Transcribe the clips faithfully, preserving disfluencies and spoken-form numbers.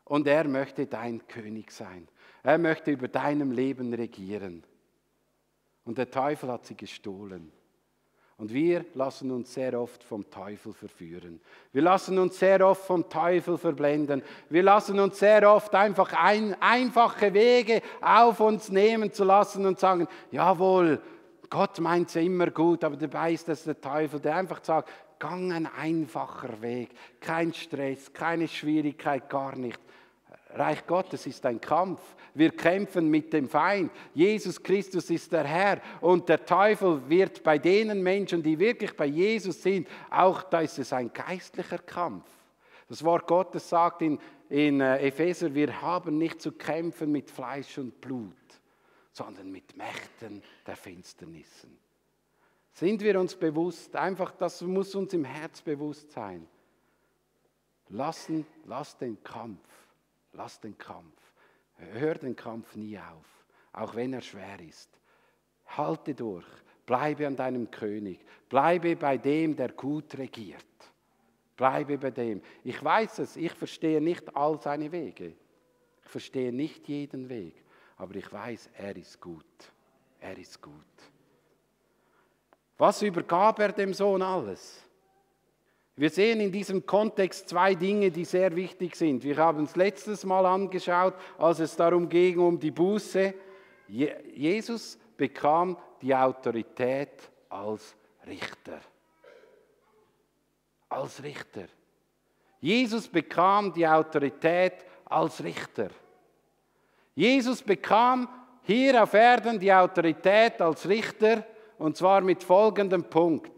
Und er möchte dein König sein. Er möchte über deinem Leben regieren. Und der Teufel hat sie gestohlen. Und wir lassen uns sehr oft vom Teufel verführen. Wir lassen uns sehr oft vom Teufel verblenden. Wir lassen uns sehr oft einfach ein, einfache Wege auf uns nehmen zu lassen und sagen, jawohl, Gott meint es ja immer gut, aber dabei ist das der Teufel, der einfach sagt, gang ein einfacher Weg, kein Stress, keine Schwierigkeit, gar nicht. Reich Gottes ist ein Kampf. Wir kämpfen mit dem Feind. Jesus Christus ist der Herr und der Teufel wird bei denen Menschen, die wirklich bei Jesus sind, auch da ist es ein geistlicher Kampf. Das Wort Gottes sagt in, in Epheser, wir haben nicht zu kämpfen mit Fleisch und Blut, sondern mit Mächten der Finsternissen. Sind wir uns bewusst, einfach das muss uns im Herz bewusst sein. Lassen, lass den Kampf. Lass den Kampf. Hör den Kampf nie auf, auch wenn er schwer ist. Halte durch. Bleibe an deinem König. Bleibe bei dem, der gut regiert. Bleibe bei dem. Ich weiß es, ich verstehe nicht all seine Wege. Ich verstehe nicht jeden Weg. Aber ich weiß, er ist gut. Er ist gut. Was übergab er dem Sohn alles? Wir sehen in diesem Kontext zwei Dinge, die sehr wichtig sind. Wir haben es letztes Mal angeschaut, als es darum ging, um die Buße. Jesus bekam die Autorität als Richter. Als Richter. Jesus bekam die Autorität als Richter. Jesus bekam hier auf Erden die Autorität als Richter, und zwar mit folgendem Punkt.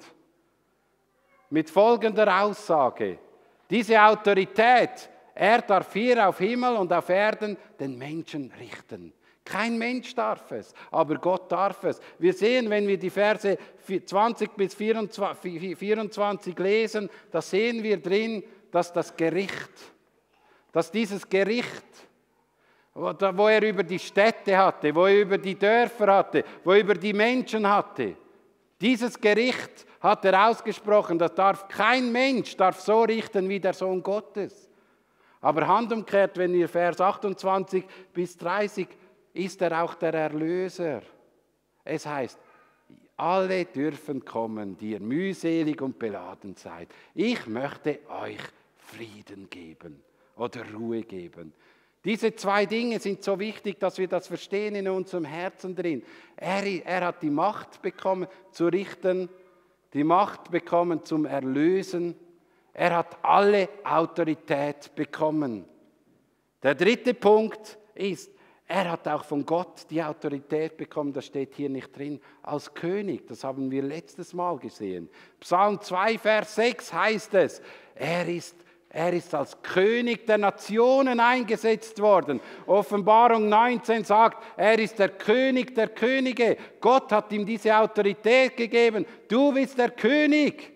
Mit folgender Aussage. Diese Autorität, er darf hier auf Himmel und auf Erden den Menschen richten. Kein Mensch darf es, aber Gott darf es. Wir sehen, wenn wir die Verse zwanzig bis vierundzwanzig lesen, da sehen wir drin, dass das Gericht, dass dieses Gericht, wo er über die Städte hatte, wo er über die Dörfer hatte, wo er über die Menschen hatte, dieses Gericht hat er ausgesprochen, das darf kein Mensch darf so richten wie der Sohn Gottes. Aber handumkehrt, wenn wir Vers achtundzwanzig bis dreißig, ist er auch der Erlöser. Es heißt, alle dürfen kommen, die ihr mühselig und beladen seid. Ich möchte euch Frieden geben oder Ruhe geben. Diese zwei Dinge sind so wichtig, dass wir das verstehen in unserem Herzen drin. Er, er hat die Macht bekommen zu richten, die Macht bekommen zum Erlösen. Er hat alle Autorität bekommen. Der dritte Punkt ist, er hat auch von Gott die Autorität bekommen, das steht hier nicht drin, als König. Das haben wir letztes Mal gesehen. Psalm zwei, Vers sechs heißt es, er ist Er ist als König der Nationen eingesetzt worden. Offenbarung neunzehn sagt, er ist der König der Könige. Gott hat ihm diese Autorität gegeben. Du bist der König.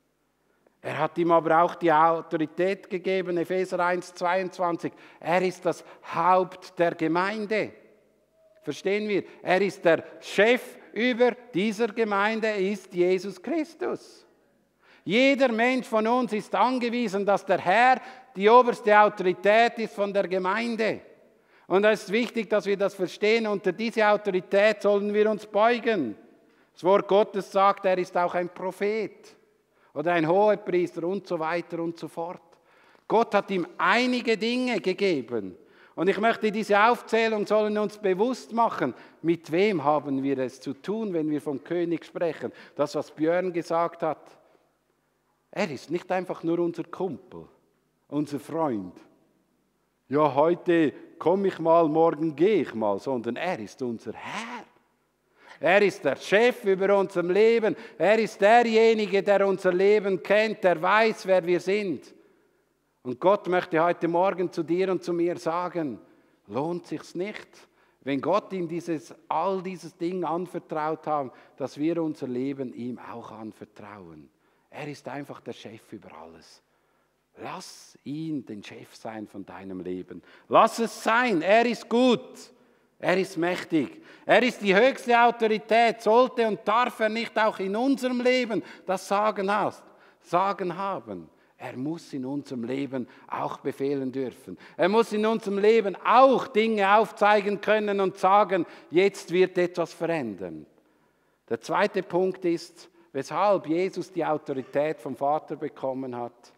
Er hat ihm aber auch die Autorität gegeben, Epheser eins, zweiundzwanzig. Er ist das Haupt der Gemeinde. Verstehen wir? Er ist der Chef über dieser Gemeinde, ist Jesus Christus. Jeder Mensch von uns ist angewiesen, dass der Herr die oberste Autorität ist von der Gemeinde. Und es ist wichtig, dass wir das verstehen. Unter diese Autorität sollen wir uns beugen. Das Wort Gottes sagt, er ist auch ein Prophet oder ein Hohepriester und so weiter und so fort. Gott hat ihm einige Dinge gegeben. Und ich möchte diese Aufzählung sollen uns bewusst machen, mit wem haben wir es zu tun, wenn wir vom König sprechen. Das, was Björn gesagt hat. Er ist nicht einfach nur unser Kumpel, unser Freund. Ja, heute komme ich mal, morgen gehe ich mal, sondern er ist unser Herr. Er ist der Chef über unserem Leben. Er ist derjenige, der unser Leben kennt, der weiß, wer wir sind. Und Gott möchte heute Morgen zu dir und zu mir sagen, lohnt sich's nicht, wenn Gott ihm dieses, all dieses Ding anvertraut hat, dass wir unser Leben ihm auch anvertrauen. Er ist einfach der Chef über alles. Lass ihn den Chef sein von deinem Leben. Lass es sein, er ist gut. Er ist mächtig. Er ist die höchste Autorität. Sollte und darf er nicht auch in unserem Leben das Sagen hast, Sagen haben. Er muss in unserem Leben auch befehlen dürfen. Er muss in unserem Leben auch Dinge aufzeigen können und sagen, jetzt wird etwas verändern. Der zweite Punkt ist, weshalb Jesus die Autorität vom Vater bekommen hat.